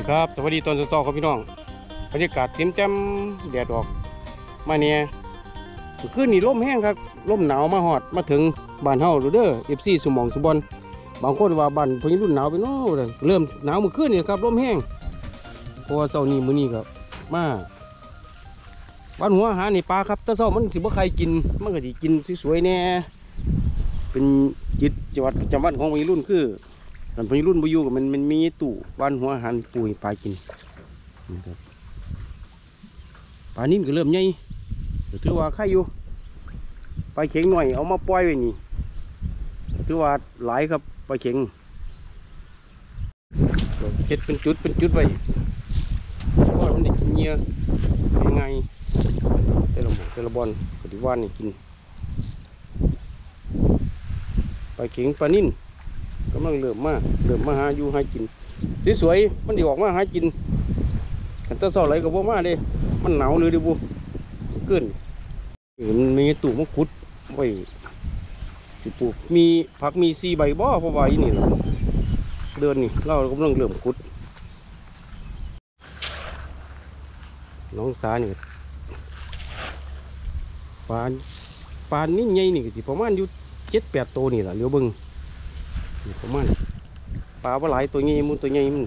ครับสวัสดีตอนเช้าครับพี่น้องบรรยากาศเสียมแจ่มแดดออกมาเนี่ยคืนนี้ลมแห้งครับลมหนาวมาหอดมาถึงบ้านเฮาเด้อFCสมองสุบอลบางคนว่าบ้านพญรุ่นหนาวไปโน่เลยเริ่มหนาวเมื่อคืนนี่ครับลมแห้งเพราะว่าเช้านี้มื้อนี้ครับมาวันหัวอาหารนี่ปลาครับแต่เช้ามันสิบ่ใครกินมันก็สิกินสวยๆแน่เป็นกิจวัตรประจำวันของวัยรุ่นคือตอนพญรุ่นบ่อยู่กับมันมีตู้วันหัวอาหารปุ๋ยปลากินนะครับปลานิ่มก็เริ่มใหญ่ถือว่าใครอยู่ปลาเข็งหน่อยเอามาปล่อยไว้นี่ถือว่าหลายครับปลาเข็งเจ็ดเป็นจุดไว้เพราะมันได้กินเงี้ยง่ายๆแต่ละบอลก็ดีว่านนี่กินปลาเข็งปลานิ่มกำลังเริ่มมาหาอยู่หากินสวยๆมันดีออกมาหากินกันตะเศร้าไหลกับพวกมาเลยมันหนาวเลยดิบุเกินมันมีตู้มะขุดไว้สิปลูกมีผักมีซีใบบ่อเพราะว่าอีนี่เดินนี่เรากำลังเริ่มขุดน้องสานี่ปานนี่ใหญ่นี่ก็สิประมาณอยู่7-8 ตัวนี่แหละเลี้ยวเบิ้งประมาณปลาหลายตัวใหญ่มูตัวใหญ่มัน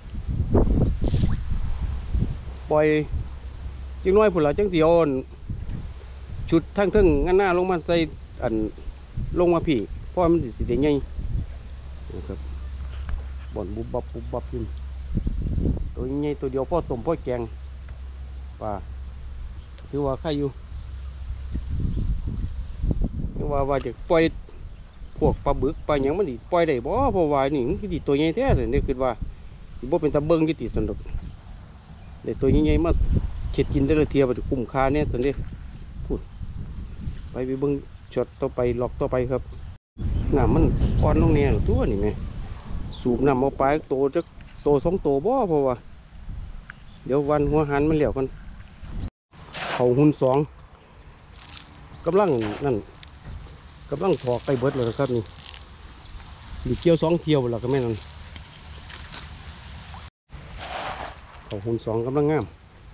ปล่อยจังน้อยผุนละจังสีอ่อนชุดทั้งงั้นหน้าลงมาใส่อันลงมาพี่เพราะมันสิได้ใหญ่นะครับบ่อนบุบบับขึ้นตัวใหญ่ตัวเดียวพ่อต้มพ่อแกงปลาถือว่าใครอยู่ว่าจะปล่อยพวกปลาบึกปลาอย่างมันดิปล่อยได้บ่เพราะว่านี่มันคือตัวใหญ่แท้เลยนี่คือว่าสิบ่เป็นตะเบิ้งที่ติดสนุกแต่ตัวใหญ่ๆมาเข็ดกินได้ละเทียบคุ้มค่าเนี่ยสันเด้พูดไปเบิ้งช็อตต่อไปหลอกต่อไปครับน้ำมันอ่อนลงเนี่ยตัวนี่ไงสูบน้ำเอาไปโต2 ตัวบ่เพราะว่าเดี๋ยววันหัวหันมันเหลวกันเขาหุ่น2กำลังถอกไปเบิดเลยครับนี่ดิเกี่ยว2 เที่ยวแล้วก็แม่นั่นเขาหุ่น2กำลังงาม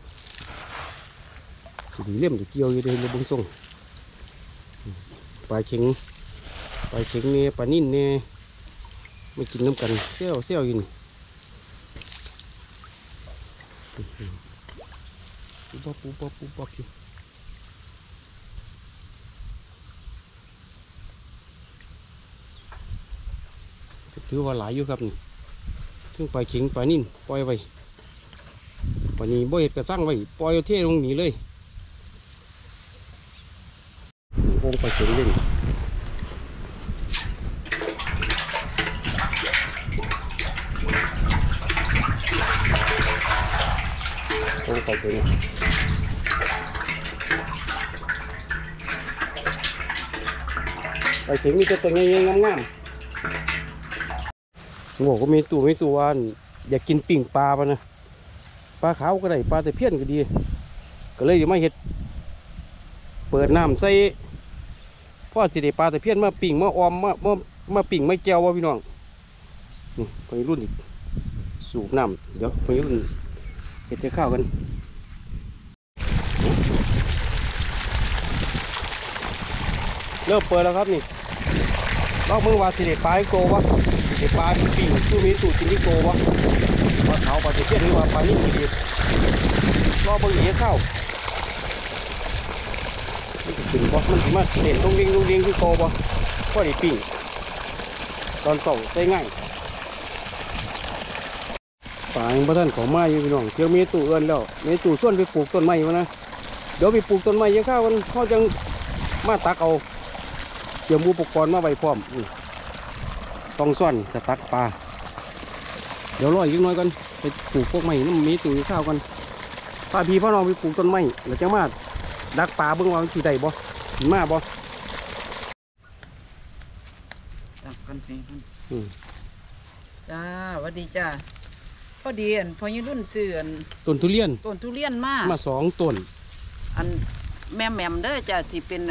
สีเลี่ยมดิเกี่ยวอยู่ในบุ้งส่งปลาเข็งเนี่ยปลานิ่นเนี่ยไม่กินน้ำกันเซี่ยวกินปุ๊บอยู่ถือว่าหลายอยู่ครับนี่ทั้งปลาเข็งปลานิ่นปล่อยไว้ปลานี้บ่เห็ดกระซังไว้ปล่อยเทลงหนีเลยวงปลาเข็งเล่นวงปลาเข็งมีตัวใหญ่ๆงามๆหัวก็มีตัวว่าอยากกินปิ่งปลาปะนะปลาขาวก็ได้ปลาแต่เพี้ยนก็ดีก็เลยอยู่มาเห็ดเปิดน้ำใส่พ่อสิได้ปลาแต่เพี้ยนมาปิ่งมาออมมาปิ่งไม่แก้ววะพี่น้องนี่คนรุ่นอีกสูบน้ำเดี๋ยวคนรุ่นเห็ดจะข้าวกันเริ่มเปิดแล้วครับนี่ลอกมือว่าสิได้ปลาโกวะสิได้ปลาปิ่งสู้มีตูดกินที่โกวะปลาขาวปลาแต่เพี้ยนหรือว่าปลานิ่มดีรอเบิ่งเหยียเข้ามันจะขึ้นบ่มันสิมาเด่นตรงเรียงคือโกบ่ก็ได้ปิ้งตอนส่งได้ง่ายป่ายังบ่ทันของไม้อยู่พี่น้องเชียวมีตู้เอื้อนแล้วมีตู้ส่วนไปปลูกต้นไม้มานะเดี๋ยวไปปลูกต้นไม้ยังข้าวกันเขาจังมาตักเอาเตรียมอุปกรณ์มาไว้พร้อมต้องส่วนจะตักปลาเดี๋ยวรออีกน้อยกันไปปลูกพวกไม้น้ำมีตู้ข้าวกันป้าพี่พ่อน้องไปปลูกต้นไม้แล้วจังมาดักปลาเบิ่งว่ามันสิได้บ่สิมาบ่ดักกันสิจ้าสวัสดีจ้าพอดีพอยี่รุ่นซื้อต้นทุเรียนมา 2 ต้นอันแม่เด้อจ้าที่เป็น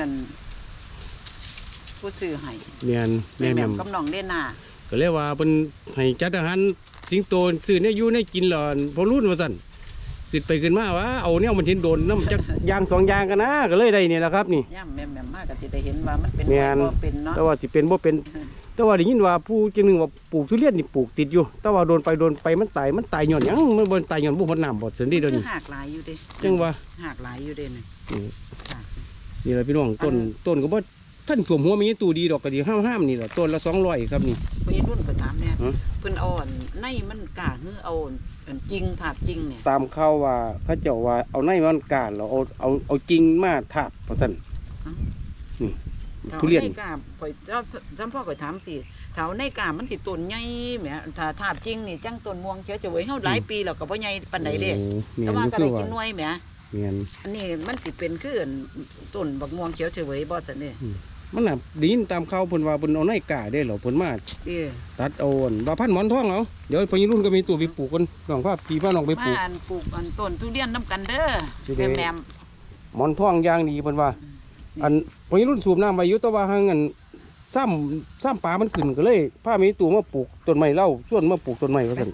ผู้ซื้อให้แม่กำน้องเล่นน่ะก็เรียกว่าเป็นให้จัดอาหารสิงโตซื้อเนี่ยอยู่ในกินหลอนพอรุ่นว่าสั่นขึ้นไปขึ้นมาว่าเอาเนี่ยมันเห็นโดนน้ำจักยาง2 ยางกันนะก็เลยได้นี่แหละครับนี่ย่ำแม่มากก็สิได้เห็นว่ามันเป็นแม่นบ่เป็นเนาะแต่ว่าสิเป็นบ่เป็นแต่ว่าได้ยินว่าผู้จังหนึงว่าปลูกทุเรียนนี่ปลูกติดอยู่ แต่ว่าโดนไปมันตายย้อนหยังมันบ่ตายย้อนบ่หดน้ำบ่ซั่นดิเดี๋ยวคือนี้หากหลายอยู่เด้จังว่าหากหลายอยู่เด้นี่อืมหากนี่แหละพี่น้องต้นก็บ่ท่านท่วมหัวมีตู้ดีดอกก็ดีห้ามๆนี่แหละต้นละ200ครับนี่เพิ่นรุ่นก็ถามเนี่ยฮะเพิ่นเอาอันในมันกล้าฮือเอาอันจริงถาดจริงเนี่ยตามข่าวว่าเขาเจ้าว่าเอาในมันกาดแล้วเอากิ่งมาทาบว่าซั่นนี่ทุเรียนในกล้าข่อยเจ้าจำพ่อข่อยถามสิเถาในกล้ามันสิต้นใหญ่แหมถ้าถาดจริงนี่จังต้นม่วงเขียวจะไว้เฮาหลายปีแล้วก็บ่ใหญ่ปานใดเด้โอ้แม่แต่นว่าอยู่ก็คือได้ว่ากินหน่วยแหมแม่นอันนี้มันสิเป็นคืออันต้นบักม่วงเขียวเฉวยบ่ซั่นนี่มันน่ะได้ยินตามข่าวเพิ่นว่าเพิ่นเอาในกาได้เหรอเพิ่นมาเด้ตัดเอาอั่นว่าพันธุ์หมอนทองเอาเดี๋ยวพอยี่รุ่นก็มีตัวไปปลูกกันน้องพาพี่พาน้องไปปมาลูกอันปลูกอันต้นทุเรียนน้ำกันเด้อสิได้แม่มหมอนทองอย่างดีเพิ่นว่า อันพอยี่รุ่นสูบน้ำไว้อยู่แต่ว่าหังอันซ้ำปลามันขึ้นก็เลยพามีตัวมาปลูกต้นไม้เล่าส่วนมาปลูกต้นไม้ว่าซั่น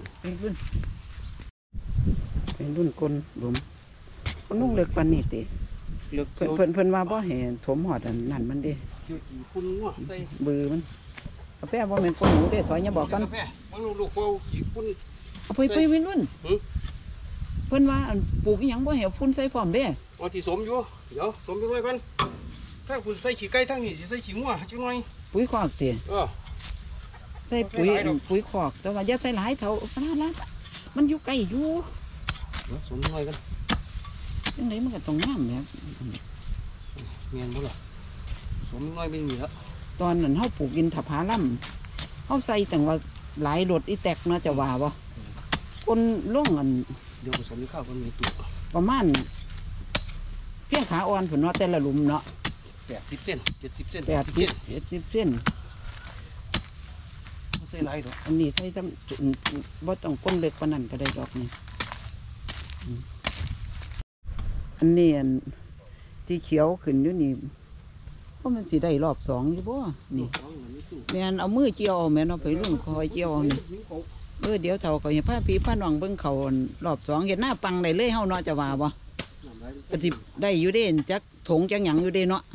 เป็นรุ่นกลหลุมมันนุ่งเล็กปานนี้ติเลือกเพิ่นว่าบ่เห็นถมหอดอันนั่นมันเด้เกี่ยวกี่ฝุ่นงัวใส่บือมันกาแฟบ่แม่นคนหนูเด้ถอยอย่าบอกกันกาแฟมันลูกเฝ้ากี่ฝุ่นเอาไปวินรุ่นหึเพิ่นว่าอันปลูกอีหยังบ่เห็นฝุ่นใส่พร้อมเด้เอาที่สมอยู่เดี๋ยวสมอยู่ไว้ก่อนถ้าคุณใส่ขี้ไก่ทั้งนี้สิใส่ขี้งัวจังหน่อยปุ๋ยคอกติเออใส่ปุ๋ยใส่หลายดอกปุ๋ยคอกแต่ว่าอย่าใส่หลายเท่านั้นมันอยู่ใกล้อยู่เดี๋ยวสมหน่อยกันจังไดมันก็ต้องงามแหมเมียนบ่ล่ะสมหน่อยเป็นนี่ละตอนนั้นเฮาปลูกอินทผลัมเฮาใส่ตั้งว่าหลายรถอีแตกเนาะจะว่าบ่คนลงอันเดี๋ยวผสมข้าวกันมีตัวประมาณเพียงขาอ่อนพุ่นเนาะแต่ละหลุมเนาะ 80 เซน70 เซน 80 เซน 70เส้นบ่ใส่หลายดอกอันนี้ใส่ทำบ่ต้องก้นเล็กปานนั้นก็ได้ดอกนี่อืมอันนี้อันที่เขียวขึ้นอยู่นี่เพราะมันสิได้รอบ2อยู่บ่นี่แม่นเอามือเจียวเอาแม่นเอาไปรุ่นคอยเจียวเอานี่เดี๋ยวเท่าก็เห็นผ้าผีผ้าน้องเบิ่งเขาอันรอบ2เห็นหน้าปังได้เลยเฮาเนาะจะว่าบ่ก็สิได้อยู่เด้จักถงจักหยังอยู่เด้เนาะ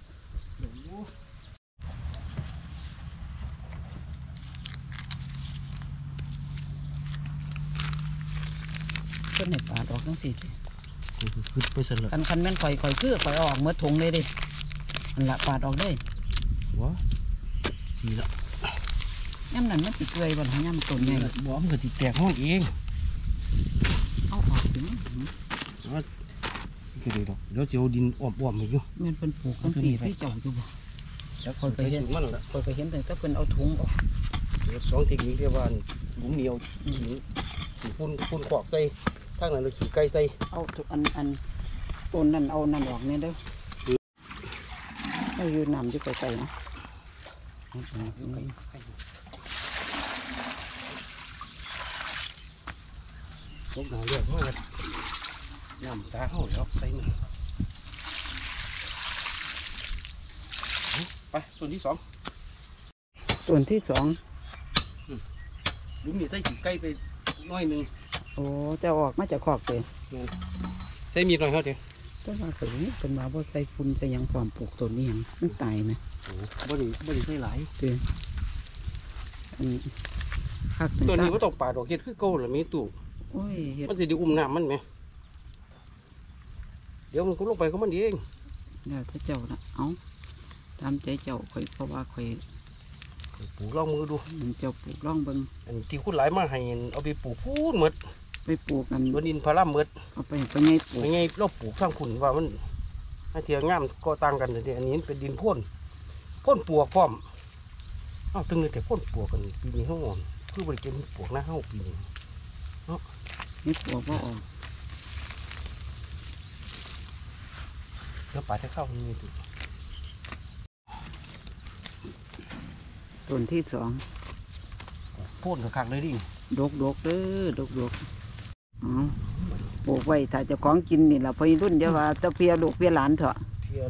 เพิ่นให้ปาดออกจังซี่ติคือไปสั่นละคันแม่นข่อยคือข่อยเอาออกหมดถงเลยเด้อันละปาดออกเลยวะสีละย่ำนั้นมันสิเปื่อยบ่ล่ะย่ำต้นใหญ่บ่มันก็สิแตกห้องเองเอาออกถึงว่าสิก็ได้ดอกเดี๋ยวสิเอาดินอ้อมๆให้อยู่แม่นเพิ่นปลูกจังซี่ที่เจ้าอยู่บ่จักค่อยไปสูงมันละข่อยก็เห็นแต่เพิ่นเอาถุงออกเดี๋ยว2เทคนิคเรียกว่าหลุมเหนียวขี้ฝุ่นขอกใส่ทางนั้นเอาขี้ไก่ใส่เอาอันต้นนั่นเอานั่นออกนี่เด้อเอาอยู่น้ำอยู่ไกลๆนะตกหนาเลือดมากน้ำสาเฮาแล้วใส่มันไปส่วนที่2 ต้นที่2 หลุมนี่ใส่ขี้ไก่ไปน้อยหนึงโอ้จะออกมาจากคอกเลยใส่มีดหน่อยเฮาเด้แต่ว่าข่อยนี่เพิ่นว่าบ่ใส่ฝุ่นใส่หยังพร้อมปลูกต้นนี้หยังมันตายไหมบ่ได้ใส่หลายเด้ออันคักตัวนี้บ่ต้องปาดอกเฮ็ดคือเก่าล่ะมีตู้โอ้ยเฮ็ดมันสิได้อุ้มน้ำมันไหมเดี๋ยวมันก็ลงไปของมันเองแล้วแต่เจ้านะเอาตามใจเจ้าข่อยเพราะว่าข่อยปลูกลองมือดูมันเจ้าปลูกร่องเบิ่งอันที่คุณหลายมาให้เอาไปปลูกพูดหมดไปปลูกกันสวนดินพาราหมดเอาไปไงปลูกไม่ไงเราปลูกทางคุณว่ามันให้เทียงงามก็ต่างกันแต่อันนี้เป็นดินพ่นปลวกพร้อมเอ้าตึงเลยแต่พ่นปลวกกันปีนี้เขาอ่อนคือบริเกณปลวกหน้าเฮาปีนี้นี่ปลูกบ่ออกแล้วป่าจะเข้ามันมีตัวต้นที่พ่นกับคักเลยดิ 2ดกเด้อดกเอาปลูกไว้ถ้าเจ้าของกินนี่ล่ะพอรุ่นเดี๋ยวว่าตะเพียลูกเพียหลานเถอะเทีย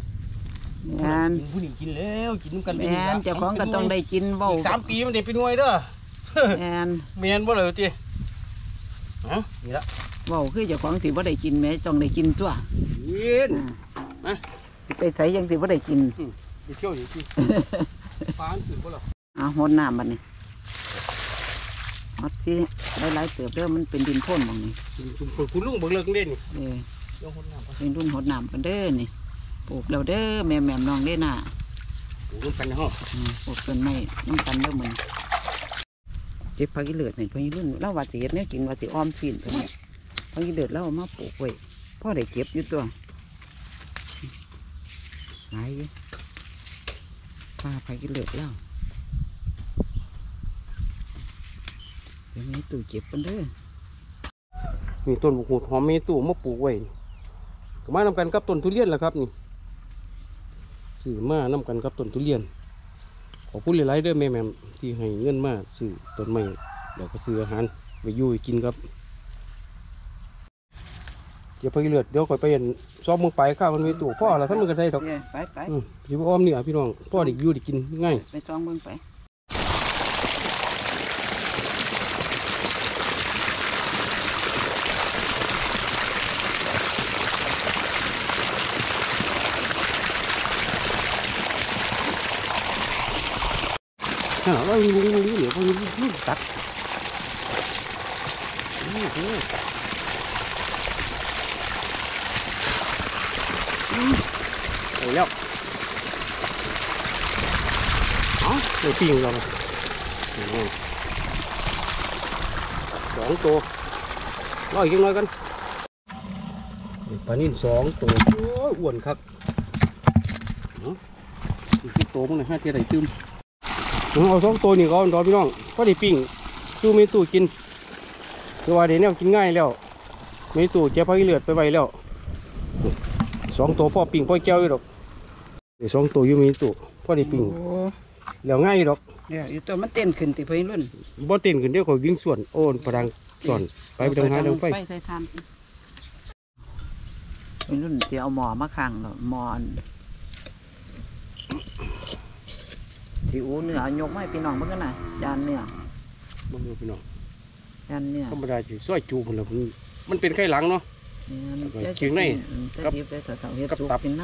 แม่นผู้นี้กินแล้วกินน้ำกันแม่นเจ้าของก็ต้องได้กินเว้าอีก3 ปีมันได้เป็นหน่วยเด้อแอนเมียนบ่เลยตีอ๋อนี่ละเว้าคือเจ้าของสิบ่ได้กินแหม่ต้องได้กินตัวยิน มาสิไปไสยังสิบ่ได้กินไปเที่ยวอยู่ที่ฟ้านขึ้นบ่หรอเอาหดน้ำบัดนี้ฮอดสิหลายๆเติบเด้อมันเป็นดินโพ่นหม่องนี้คุณลุงเบิ่งเลิกเด่นนี่เออลงคนน้ำไปเป็นรุ่นหดน้ำกันเด้อนี่ปลูกแล้วเด้อแม่แม่น้องเด้อน่ะปลูกร่วมกันในห้องปลูกต้นไม้น้ำกันเด้อมึงเจ็บพักอีเลือดนี่พักอีรุ่นเล่าว่าสิเฮ็ดแนวกินว่าสิอ้อมซีนตัวนี้พักอีเลือดเล่ามาปลูกไว้พ่อได้เก็บอยู่ตัวหายอยู่ป้าพักอีเลือดเล่าเดี๋ยวนี้ตู่เจ็บกันเด้อมีต้นบุกหูดหอมเมตุมาปลูกไว้ก็มานำกันกับต้นทุเรียนแหละครับนี่ซื้อมานำกันกับต้นทุเรียนขอพูดหลายๆเด้อแม่ที่ให้เงินมาซื้อต้นไม้เดี๋ยวก็ซื้ออาหารไปอยู่ให้กินครับเดี๋ยวไปเลือดเดี๋ยวค่อยไปเห็นซ้อมมือไปข้าวมันมีตู่พ่อละซ้ำมือกันได้ดอกไปไปสิบอ้อมเนี่ยพี่น้องพ่อเด็กอยู่เด็กกินง่ายไปจองเบิ่งไปเราอยู่เดี๋ยวเขาอยู่ตัดโอ้แล้วอ๋อเดี๋ยวปิ้งเรา2 ตัวรออีกยังน้อยกันปลานิ่ม2 ตัวโอ้ยอ้วนครับอีกตัวมึงนะ5 เท่าไหร่ตื้มเอา2 ตัวนี่ก่อนรอพี่น้องพอได้ปิ้งสู้มีตู้กินคือว่าเดี๋ยวนี้กินง่ายแล้วมีตู้เจ็บพักเลือดไปไวแล้ว2 ตัวพ่อปิ้งพ่อแก้วอยู่ดอกเดี๋ยว2 ตัวอยู่มีตู้พ่อได้ปิ้งแล้วง่ายอยู่ดอกเดี๋ยวอยู่ตัวมันเต้นขึ้นติเพิ่นรุ่นบ่เต้นขึ้นเดี๋ยวก็วิ่งส่วนโอนประดังส่วนไปทางหาทางไฟใส่ทานเพิ่นรุ่นสิเอาหม้อมาข้างแล้วหม้ออันที่อูเนื้อยกมาให้พี่น้องเบิ่งกันน่ะจานเนื้อบ่รู้พี่น้องจานเนื้อธรรมดาสิซอยจูพุ่นล่ะมันเป็นไข้หลังเนาะ เคียงในกักับบเต่าเฮ็ดกับสุกตับกินน้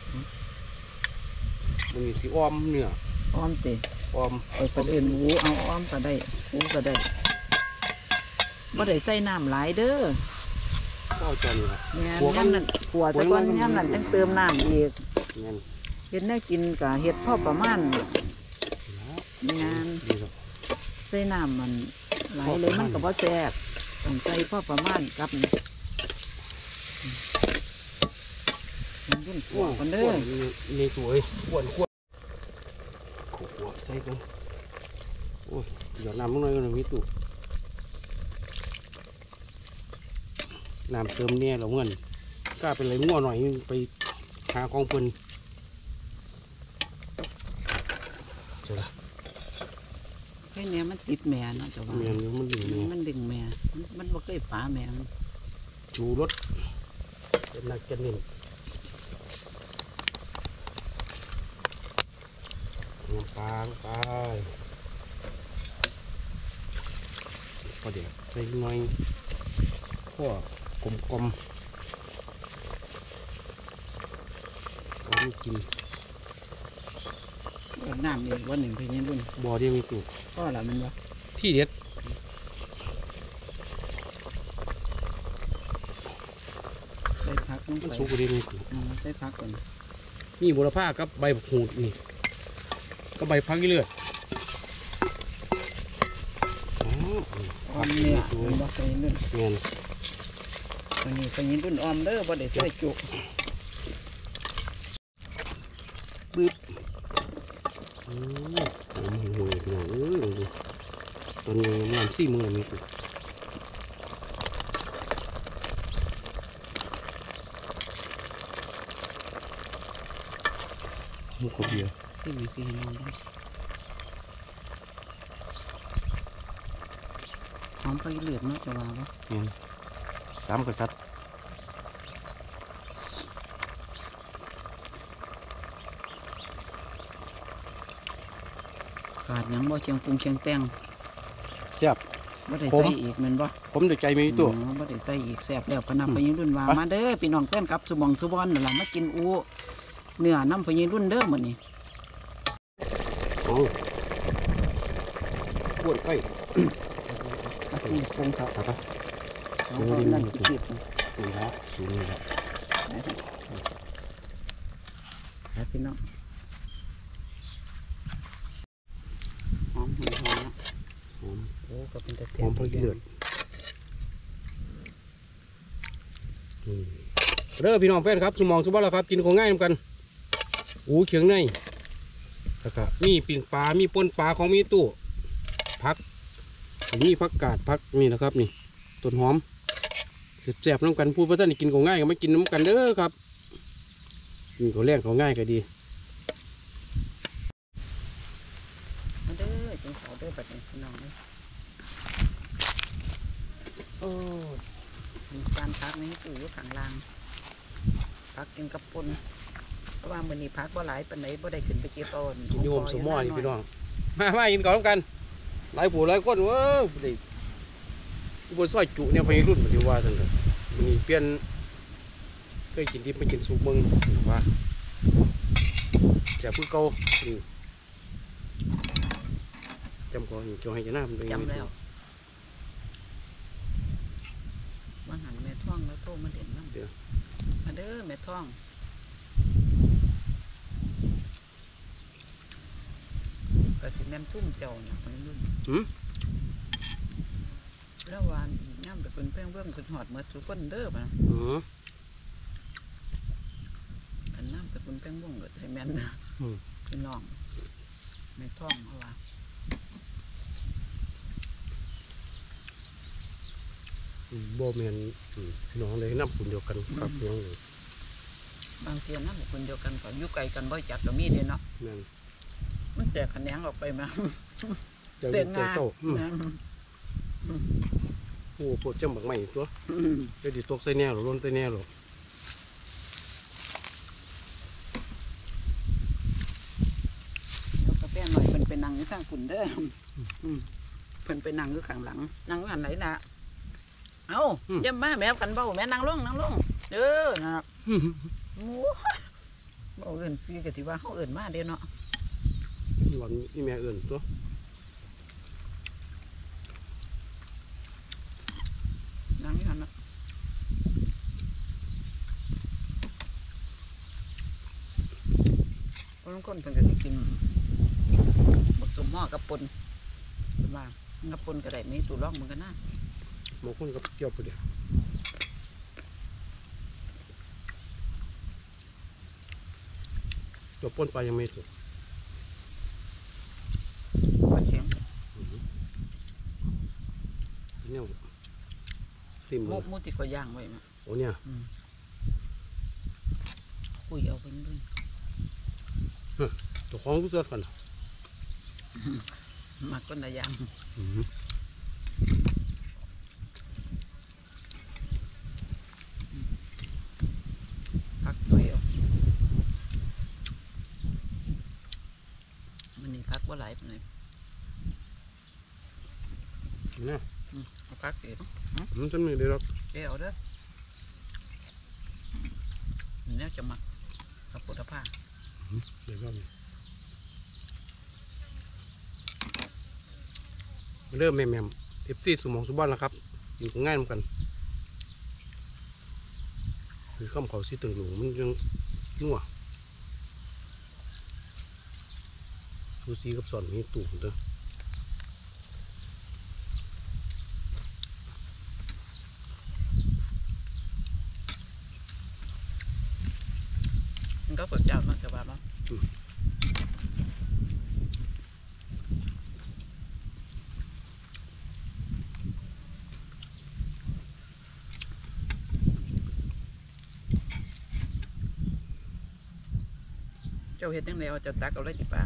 มันมีสิอ้อมเนื้อำอ้อมติอ้อมไปประเด็นหมูเอาอ้อมก็ได้หมูก็ได้บ่ได้ใส่น้ำหลายเด้อก็จอนี่ล่ะแม่นขัวมันย่ำนั้นขัวแต่ก่อนย่ำนั้นจังเติมน้ำอีกงั้นเฮ็ดแนวกินก็เฮ็ดพอประมาณงานดีครับใส่น้ำมันหลายเลยมันก็บ่แซ่บต้องใส่พอประมาณกับมันรุ่นขัวกันเด้อนี่ตัวเอ้ยอ้วนขัวใส่กันโอ้ยเดี๋ยวน้ำมันน้อยกันมีตู้น้ำเติมเนี่ยเราเงินกล้าเป็นไรงัวหน่อยไปหาของเพิ่นเจ้าละแค่เนี้ยมันติดแม่เนาะจ้ะว่าเมียนอยู่มันอยู่เนี่ยมันดึงแม่มันบ่เคยป๋าแม่มันชูรถเป็นนักจะเน้นน้ำปลาลงไปพอเดี๋ยวใส่หน่อยพวกกลมๆเอาไม่กินน้ำนี่วันหนึ่งเพิ่นยังรุ่นบ่อเดียวมีตู้ก็ละมันว่าที่เด็ดใส่ผักลงมันไปสุกกว่าเดียวมีตู้ใส่ผักก่อนนี่บุรพากับใบบักหูดนี่ก็ใบพักเลือดอ๋อออมเนี่ยมันบ่ใส่รุ่นเงี้ยตัวนี้เป็นรุ่นออมเด้อบ่ได้ใส่จุกบึ๊บผมเห็นหัวพี่น้องดูตัวนี้มัน4 มือมีตู้มุกเบียร์ที่มีพี่น้องได้หอมไปเลือดเนาะจะว่าบ่เนี่ย3 กษัตริย์ขาดหยังบ่เชียงปรุงเชียงแต่งแซ่บบ่ได้ผมใส่อีกแม่นบ่ผมด้วยใจมีตัวบ่ได้ใส่อีกแซ่บแล้วพะนับพะยิรุ่นว่ามาเด้อพี่น้องแฟนครับสุหมองสุบอนนั่นล่ะมากินอูเนื้อน้ำพะยิรุ่นเด้อมื้อนี้โอ้ปวดไฟนี่คงครับครับเอานั่นคิดนี่ครับสูงนี่ครับครับพี่น้องหอมหอมนะหอมโอ้ก็เป็นตะหอมพอดีเดือดเด้อพี่น้องแฟนครับสมองสุบะแล้วครับกินของง่ายเหมือนกันอูเขียงในแล้วก็มีปิ่งปลา มีป่นปลาของมีตู้พักมีผักกาดพักนี่นะครับนี่ต้นหอมแซ่บๆน้ำกันพูดว่าท่านกินของง่ายก็ไม่กินน้ำกันเด้อครับกินของแรงของง่ายก็ดีมาเด้อจังขอเด้อบัดนี้พี่น้องเด้อโอ้มีการพักนี้ตู้อยู่ข้างล่างพักกินกับปนเพราะว่ามื้อนี้พักบ่หลายปานใดบ่ได้ขึ้นไปเก็บเอาโยมสมอนี่พี่น้องมากินก่อนน้ำกันหลายผู้หลายคนเว้ยได้อุบลซอยจุเนี่ยไปรุ่นปฏิวัติเลยมีเปลี่ยนเคยกินที่ไปกินสูบเบิ้งว่าจะพูดเก่านี่จำก่อนจงให้จะน้ำจำแล้วมาหันแม่ท่องแล้วโตมาเด่นน้ำมาเด้อแม่ท่องก็สิแม่นซุ่มเจ้าน่ะคนรุ่นแล้ววานย่ำไปเป็นเพื่อนเพื่อนคุณหอดเมื่อทุกคนเด้อป่ะกันน้ำไปเป็นเพื่อนว่องก็ให้แม่นนะพี่น้องแม่ท่องเอาว่าโบแมนพี่น้องเลยน้ำปุ่นเดียวกันครับพี่น้องเลยบางเทียน้ำคนเดียวกันก็อยู่ไกลกันบ่จักก็มีเด้เนาะมันแตกขะแนงออกไปมาเต็งงาโอ้ปวดจมูกใหม่ตัวจะดิตกใส่แน่หรือล้นใส่แน่หรอแล้วกาแฟหน่อยเป็นไปนั่งอยู่ข้างฝุ่นเด้อเพิ่นไปนั่งอยู่ข้างหลังนั่งอยู่อันไหนน่ะเอาเยี่ยมมาแม่กันเบ้าแม่นั่งลงเด้อนะครับโอ้เบ้าเอื่นซื้อก็ถือว่าเขาเอื่นมาเด้เนาะวันนี้แม่เอื่นตัวนั่งอยู่หันนะเพราะบางคนเพิ่นก็สิกินบักสมหม้อกับปนว่ากับปนก็ได้มีตู้ร่องเหมือนกันนะบางคนก็เกี่ยวไปเดียวตัวป้นไปยังไม่สุดว่าเชียงเนี่ยติ่มมุติก็ย่างไว้มาโอ้เนี่ยคุยเอาเป็นด้วยตัวของผู้เสื้อกันมักก็ได้ย่างพักตัวเอามันนี่พักว่าหลายปานไหนเนี่ยเอาพักเดี๋ยวมันจะมีเดี๋ยวเดี๋ยวเด้อเนี่ยจะมักกับปุถะผ้าเดี๋ยวก็เริ่มแม่มๆทิปซี่สมองสุบ้านแล้วครับอยู่ง่ายเหมือนกันคือข้ามเขาซีตึงหนูมันยังนัวดูซีกับสอนมีตู่เด้อมันก็เปิดเจ้ามาจะว่ามั้งเจ้าเห็ดยังไงเอาจะตักเอาเลยจิป่า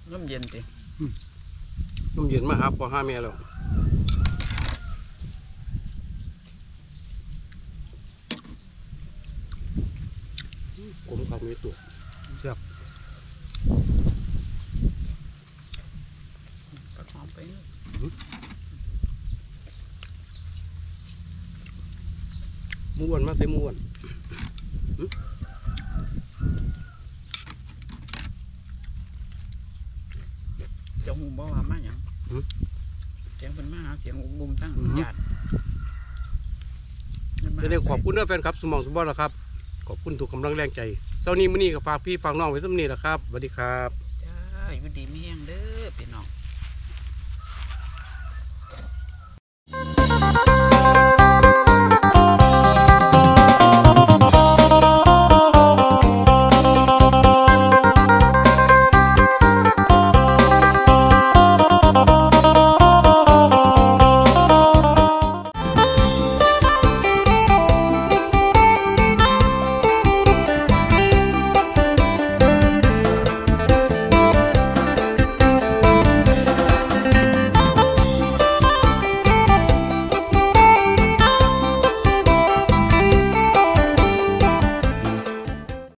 น้ำเย็นติน้ำเย็นมาหาพ่อหาแม่แล้วผมขับมีตัวแซ่บกระหอมไปเนอะม้วนมาเต็มม้วนเจ้าหูบ่ว่ามาหยังเสียงเป็นมาหาเสียงบุ้มตั้งญาติจะได้ขอบคุณด้วยแฟนครับสมองสมบัติแล้วครับขอบคุณทุกกำลังแรงใจเช้านี้มื้อนี้ก็ฝากพี่ฝากน้องไว้สักนี้แหละครับสวัสดีครับจ้าอยู่ดีไม่แห้งเด้อพี่น้อง